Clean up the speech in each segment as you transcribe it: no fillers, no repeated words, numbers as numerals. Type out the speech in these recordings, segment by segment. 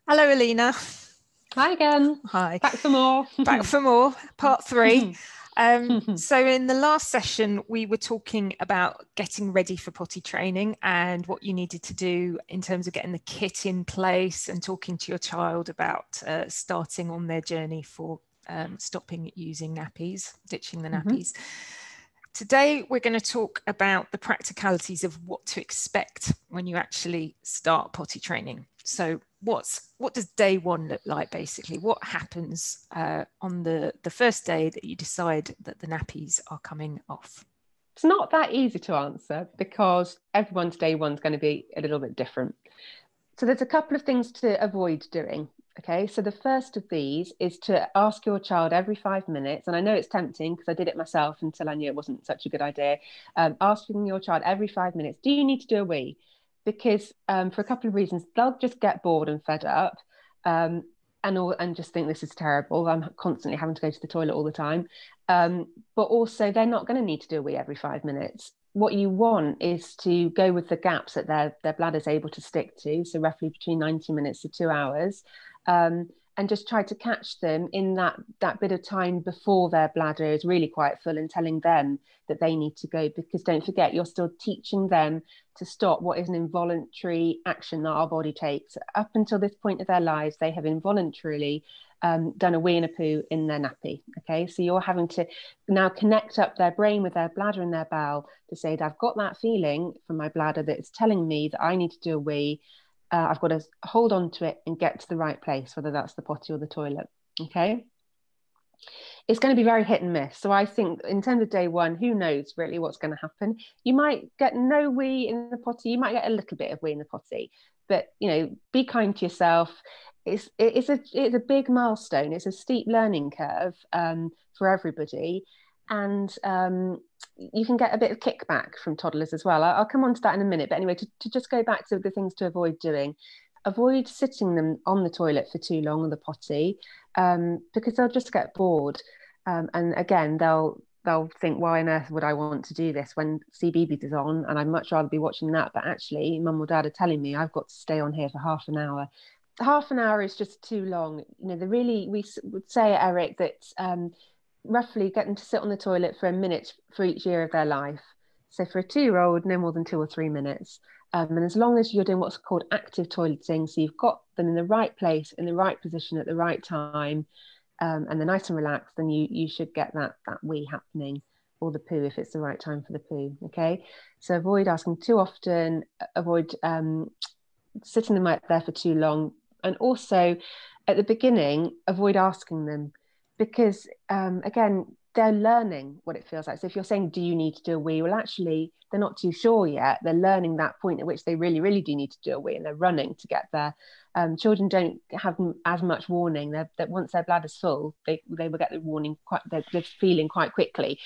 Hello, Alina. Hi again. Hi. Back for more. Back for more, part three. So in the last session, we were talking about getting ready for potty training and what you needed to do in terms of getting the kit in place and talking to your child about starting on their journey for stopping using nappies, ditching the nappies. Today, we're going to talk about the practicalities of what to expect when you actually start potty training. So what does day one look like, basically? What happens on the first day that you decide that the nappies are coming off? It's not that easy to answer because everyone's day one's going to be a little bit different. So there's a couple of things to avoid doing. Okay, so the first of these is to ask your child every 5 minutes, and I know it's tempting because I did it myself until I knew it wasn't such a good idea. Asking your child every 5 minutes, do you need to do a wee? Because for a couple of reasons, they'll just get bored and fed up, and just think this is terrible. I'm constantly having to go to the toilet all the time, but also they're not going to need to do a wee every 5 minutes. What you want is to go with the gaps that their bladder's able to stick to, so roughly between 90 minutes to 2 hours, and just try to catch them in that bit of time before their bladder is really quite full and telling them that they need to go, because don't forget, you're still teaching them to stop what is an involuntary action that our body takes. Up until this point of their lives, they have involuntarily done a wee and a poo in their nappy. Okay, so you're having to now connect up their brain with their bladder and their bowel to say, I've got that feeling from my bladder that it's telling me that I need to do a wee. I've got to hold on to it and get to the right place, whether that's the potty or the toilet. Okay, it's going to be very hit and miss. So I think in terms of day one, who knows really what's going to happen? You might get no wee in the potty, you might get a little bit of wee in the potty, but be kind to yourself. It's a big milestone. It's a steep learning curve for everybody, and you can get a bit of kickback from toddlers as well. I'll come on to that in a minute. But anyway, to just go back to the things to avoid doing. Avoid sitting them on the toilet for too long, or the potty, because they'll just get bored. And again, they'll think, why on earth would I want to do this when CBeebies is on and I'd much rather be watching that? But actually, mum or dad are telling me I've got to stay on here for half an hour. Half an hour is just too long. We would say, Eric, that roughly get them to sit on the toilet for a minute for each year of their life. So for a 2-year-old, no more than 2 or 3 minutes. And as long as you're doing what's called active toileting, so you've got them in the right place, in the right position at the right time, and they're nice and relaxed, then you should get that wee happening, or the poo if it's the right time for the poo. Okay, so avoid asking too often, avoid sitting them out there for too long, and also at the beginning, avoid asking them, because again, they're learning what it feels like. So if you're saying, do you need to do a wee? Well, actually, they're not too sure yet. They're learning that point at which they really, really do need to do a wee, and they're running to get there. Children don't have as much warning. That once their bladder's full, they will get the warning the feeling quite quickly.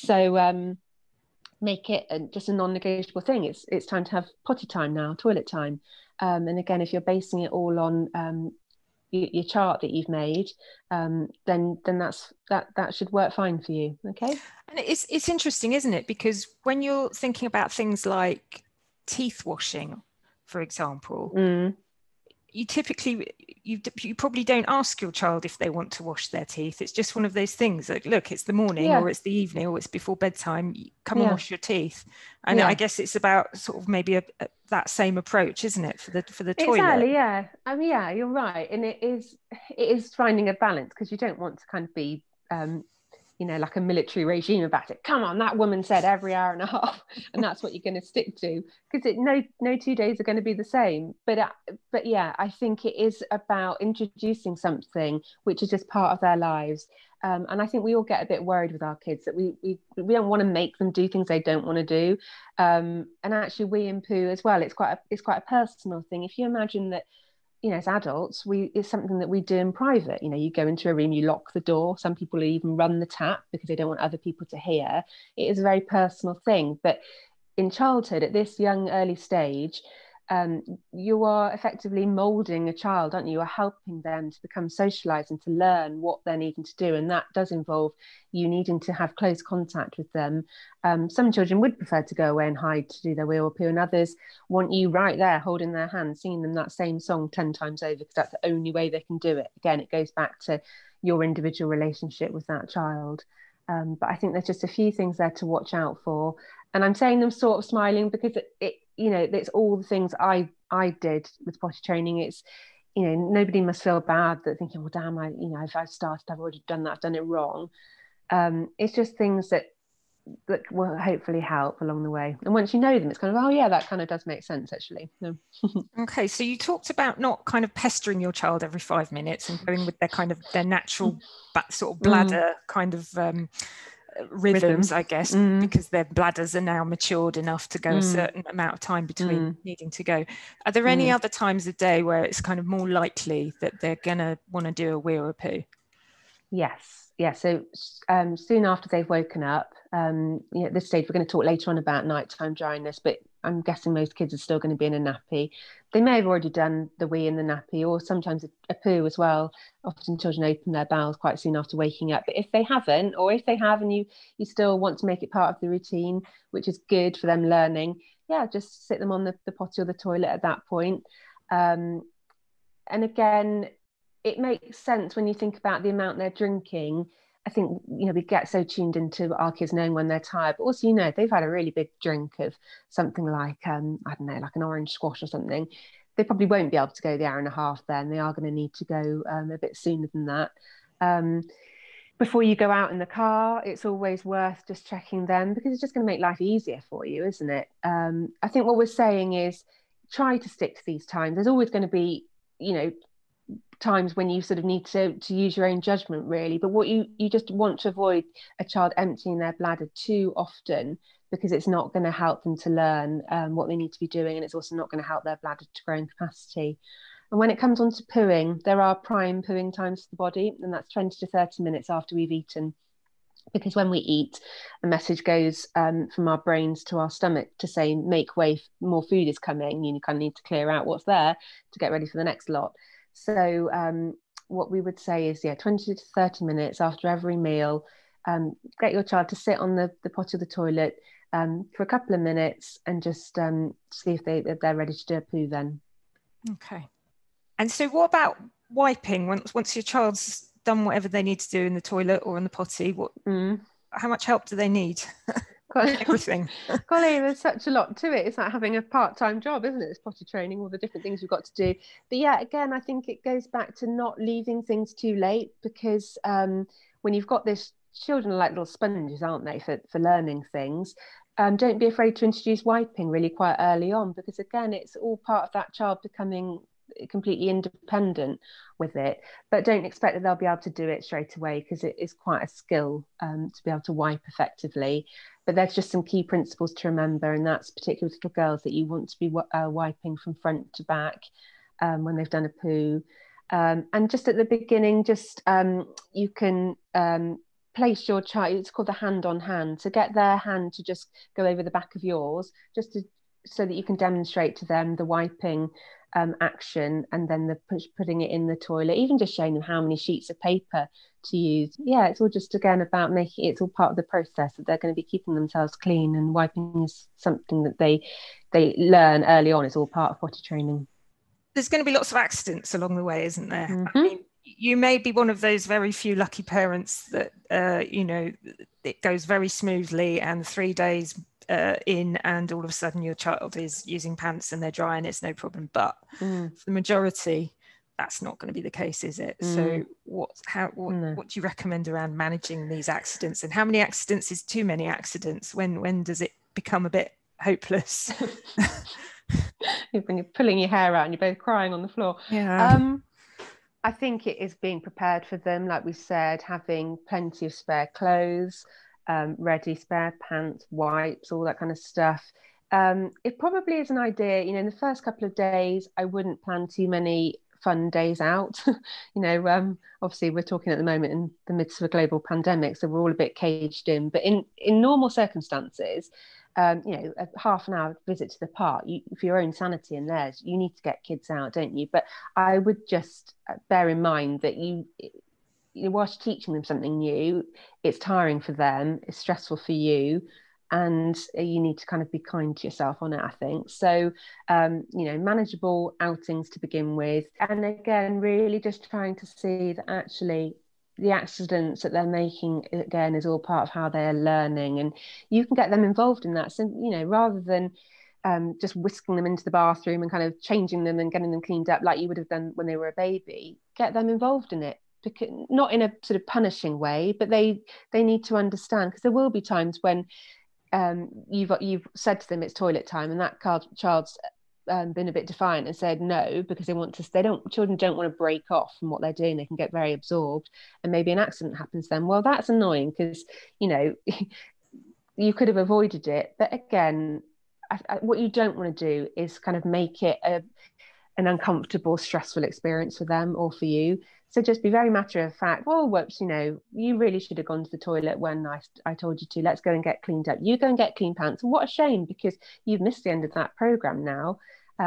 So make it just a non-negotiable thing. It's time to have potty time now, toilet time. And again, if you're basing it all on your chart that you've made, then that should work fine for you. Okay. And it's interesting, isn't it? Because when you're thinking about things like teeth washing, for example, you typically you probably don't ask your child if they want to wash their teeth. It's just one of those things like, look, it's the morning, or it's the evening, or it's before bedtime, come and wash your teeth. And I guess it's about sort of maybe that same approach, isn't it, for the toilet? Exactly, yeah. I mean, yeah, you're right. And it is finding a balance, because you don't want to kind of be like a military regime about it. Come on, that woman said every hour and a half, and that's what you're going to stick to, because no 2 days are going to be the same. But yeah, I think it is about introducing something which is just part of their lives. And I think we all get a bit worried with our kids that we don't want to make them do things they don't want to do. And actually, wee and poo as well. It's quite a personal thing. If you imagine that, as adults, it's something that we do in private. You go into a room, you lock the door. Some people even run the tap because they don't want other people to hear. It is a very personal thing. But in childhood, at this young early stage, you are effectively molding a child, aren't you? You are helping them to become socialized and to learn what they're needing to do. And that does involve you needing to have close contact with them. Some children would prefer to go away and hide to do their wee or poo, and others want you right there holding their hand, singing them that same song 10 times over, because that's the only way they can do it. Again, it goes back to your individual relationship with that child. But I think there's just a few things there to watch out for. And I'm saying them sort of smiling because it's all the things I did with potty training. It's, nobody must feel bad that thinking, well, damn, if I've started, I've already done that, I've done it wrong. It's just things that will hopefully help along the way. And once you know them, it's kind of, oh yeah, that kind of does make sense actually. No. Okay, so you talked about not kind of pestering your child every 5 minutes and going with their natural sort of bladder kind of rhythms, I guess, because their bladders are now matured enough to go a certain amount of time between needing to go. Are there any other times of day where it's kind of more likely that they're gonna want to do a wee or a poo? Yes. So soon after they've woken up, at this stage, we're going to talk later on about nighttime dryness, but I'm guessing most kids are still going to be in a nappy. They may have already done the wee in the nappy, or sometimes a poo as well. Often children open their bowels quite soon after waking up. But if they haven't, or if they have and you still want to make it part of the routine, which is good for them learning, just sit them on the potty or the toilet at that point. And again, it makes sense when you think about the amount they're drinking. I think, we get so tuned into our kids knowing when they're tired, but also, they've had a really big drink of something like, I don't know, like an orange squash or something. They probably won't be able to go the hour and a half then. They are going to need to go a bit sooner than that. Before you go out in the car, it's always worth just checking them, because it's just going to make life easier for you, isn't it? I think what we're saying is try to stick to these times. There's always going to be, times when you sort of need to use your own judgment, really, but what you just want to avoid a child emptying their bladder too often, because it's not going to help them to learn what they need to be doing, and it's also not going to help their bladder to grow in capacity. And when it comes on to pooing, there are prime pooing times for the body, and that's 20 to 30 minutes after we've eaten, because when we eat, a message goes from our brains to our stomach to say, make way, more food is coming. You kind of need to clear out what's there to get ready for the next lot. So what we would say is, 20 to 30 minutes after every meal, get your child to sit on the potty or the toilet for a couple of minutes, and just see if they're ready to do a poo then. Okay. And so what about wiping? Once your child's done whatever they need to do in the toilet or in the potty, how much help do they need? Everything. Golly, there's such a lot to it. It's like having a part-time job, isn't it? It's potty training, all the different things you've got to do. But again, I think it goes back to not leaving things too late, because when you've got this, children are like little sponges, aren't they, for learning things. Don't be afraid to introduce wiping really quite early on, because again, it's all part of that child becoming completely independent with it. But don't expect that they'll be able to do it straight away, because it is quite a skill to be able to wipe effectively. But there's just some key principles to remember, and that's particularly for girls, that you want to be wiping from front to back when they've done a poo. And just at the beginning, you can place your child, it's called the hand on hand, so get their hand to just go over the back of yours, so that you can demonstrate to them the wiping action, and then the putting it in the toilet, even just showing them how many sheets of paper to use. It's all just, again, about making it's all part of the process, that they're going to be keeping themselves clean, and wiping is something that they learn early on. It's all part of potty training. There's going to be lots of accidents along the way, isn't there? I mean, you may be one of those very few lucky parents that it goes very smoothly, and 3 days in, and all of a sudden your child is using pants and they're dry and it's no problem. But for the majority, that's not going to be the case, is it? So what do you recommend around managing these accidents, and how many accidents is too many accidents? When does it become a bit hopeless? When you're pulling your hair out and you're both crying on the floor. I think it is being prepared for them, like we said, having plenty of spare clothes, ready, spare pants, wipes, all that kind of stuff. It probably is an idea, in the first couple of days, I wouldn't plan too many fun days out. Obviously we're talking at the moment in the midst of a global pandemic, so we're all a bit caged in. But in normal circumstances, a half an hour visit to the park, for your own sanity and theirs, you need to get kids out, don't you? But I would just bear in mind that whilst teaching them something new, it's tiring for them, it's stressful for you, and you need to kind of be kind to yourself on it, I think. So, manageable outings to begin with. And again, really just trying to see that actually the accidents that they're making, again, is all part of how they're learning. And you can get them involved in that. So, rather than just whisking them into the bathroom and kind of changing them and getting them cleaned up like you would have done when they were a baby, get them involved in it. Because, not in a sort of punishing way, but they need to understand, because there will be times when you've said to them it's toilet time, and that child's been a bit defiant and said no, because children don't want to break off from what they're doing. They can get very absorbed, and maybe an accident happens then. Well, that's annoying, because you could have avoided it. But again, what you don't want to do is kind of make it an uncomfortable, stressful experience for them or for you. So just be very matter of fact. Well, whoops, you really should have gone to the toilet when I told you to. Let's go and get cleaned up. You go and get clean pants. What a shame, because you've missed the end of that program now.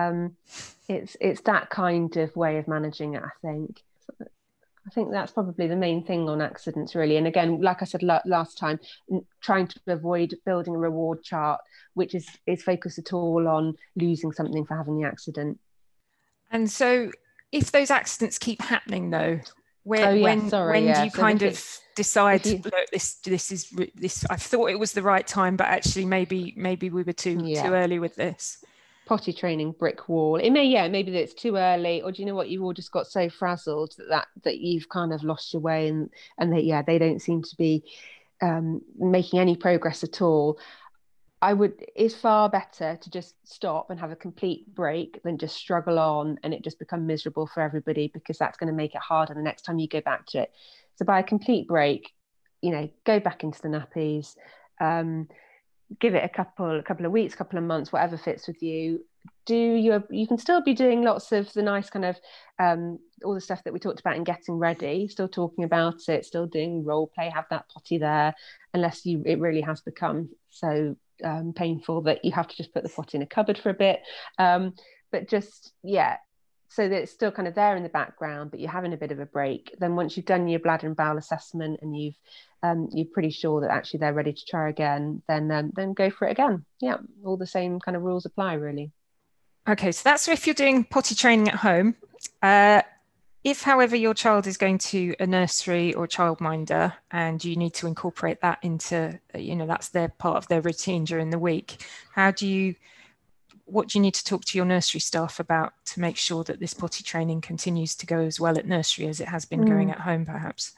It's that kind of way of managing it, I think. I think that's probably the main thing on accidents, really. And again, like I said last time, trying to avoid building a reward chart, which is focused at all on losing something for having the accident. And so if those accidents keep happening, though, when do you kind of decide, look, this I thought it was the right time, but actually maybe we were too early with this? Potty training brick wall. It maybe that it's too early, or do you know what, you've all just got so frazzled that you've kind of lost your way, and they don't seem to be making any progress at all. It's far better to just stop and have a complete break than just struggle on and it just become miserable for everybody, because that's going to make it harder the next time you go back to it. So by a complete break, go back into the nappies, give it a couple of weeks, couple of months, whatever fits with you. You can still be doing lots of the nice kind of all the stuff that we talked about in getting ready, still talking about it, still doing role play, have that potty there, unless it really has become so painful that you have to just put the potty in a cupboard for a bit, but just so that it's still kind of there in the background, but you're having a bit of a break. Then once you've done your bladder and bowel assessment and you're pretty sure that actually they're ready to try again, then go for it again. All the same kind of rules apply, really. Okay, so that's if you're doing potty training at home. If, however, your child is going to a nursery or a childminder and you need to incorporate that into, that's their part of their routine during the week, what do you need to talk to your nursery staff about to make sure that this potty training continues to go as well at nursery as it has been going at home, perhaps?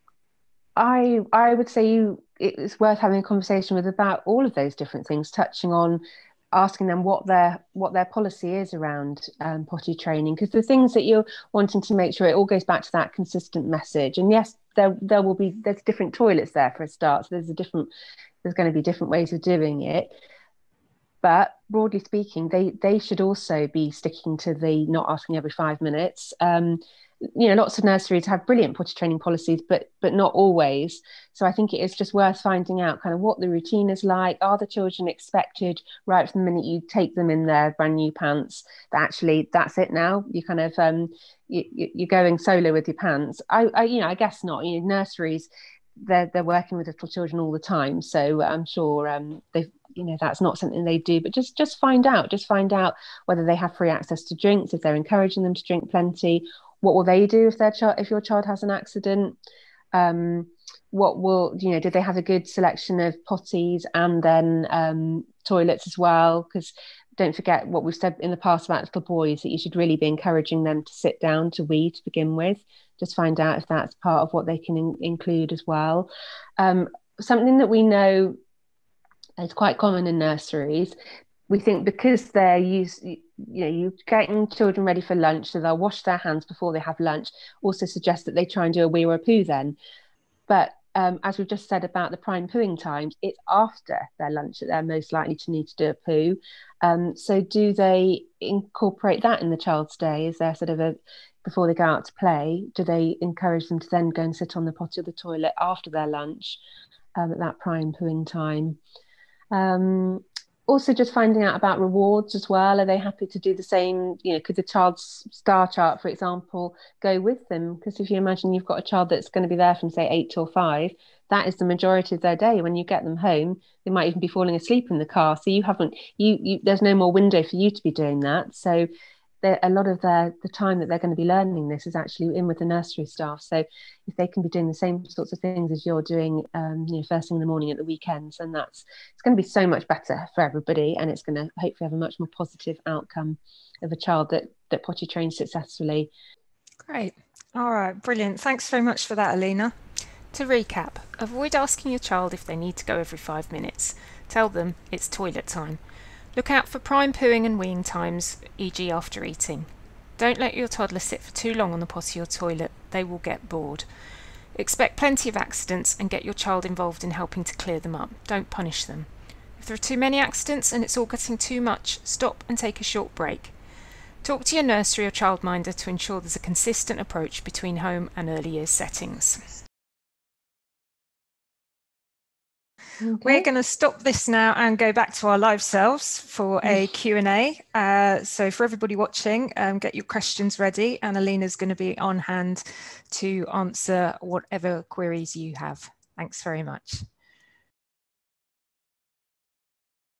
I would say it's worth having a conversation with about all of those different things, touching on asking them what their policy is around potty training, because the things that you're wanting to make sure, it all goes back to that consistent message. And yes, there's different toilets there for a start, so there's going to be different ways of doing it, but broadly speaking, they should also be sticking to the not asking every 5 minutes. Lots of nurseries have brilliant potty training policies, but not always. So I think it is just worth finding out kind of what the routine is like. Are the children expected right from the minute you take them in their brand new pants that actually that's it now? You kind of you're going solo with your pants. I guess not. Nurseries, they're working with little children all the time, so I'm sure that's not something they do. But just find out whether they have free access to drinks, if they're encouraging them to drink plenty. What will they do if your child has an accident? Do they have a good selection of potties and then toilets as well? Because don't forget what we've said in the past about little boys, that you should really be encouraging them to sit down to wee to begin with. Just find out if that's part of what they can include as well. Something that we know is quite common in nurseries, we think because they're you're getting children ready for lunch, so they'll wash their hands before they have lunch, also suggests that they try and do a wee or a poo then. But as we've just said about the prime pooing times, it's after their lunch that they're most likely to need to do a poo. So do they incorporate that in the child's day? Is there sort of before they go out to play, do they encourage them to then go and sit on the potty or the toilet after their lunch at that prime pooing time? Also, just finding out about rewards as well. Are they happy to do the same? You know, could the child's star chart, for example, go with them? Because if you imagine you've got a child that's going to be there from, say, 8 till 5, that is the majority of their day. When you get them home, they might even be falling asleep in the car. So you haven't, there's no more window for you to be doing that. So a lot of the time that they're going to be learning this is actually in with the nursery staff. So if they can be doing the same sorts of things as you're doing, first thing in the morning at the weekends, then it's going to be so much better for everybody, and it's going to hopefully have a much more positive outcome of a child that potty trains successfully. Great. All right, brilliant. Thanks very much for that, Alina. To recap, avoid asking your child if they need to go every 5 minutes. Tell them it's toilet time. Look out for prime pooing and weeing times, e.g. after eating. Don't let your toddler sit for too long on the potty or toilet, they will get bored. Expect plenty of accidents and get your child involved in helping to clear them up. Don't punish them. If there are too many accidents and it's all getting too much, stop and take a short break. Talk to your nursery or childminder to ensure there's a consistent approach between home and early years settings. Okay. We're going to stop this now and go back to our live selves for a Q&A. So for everybody watching, get your questions ready, and Alina's going to be on hand to answer whatever queries you have. Thanks very much.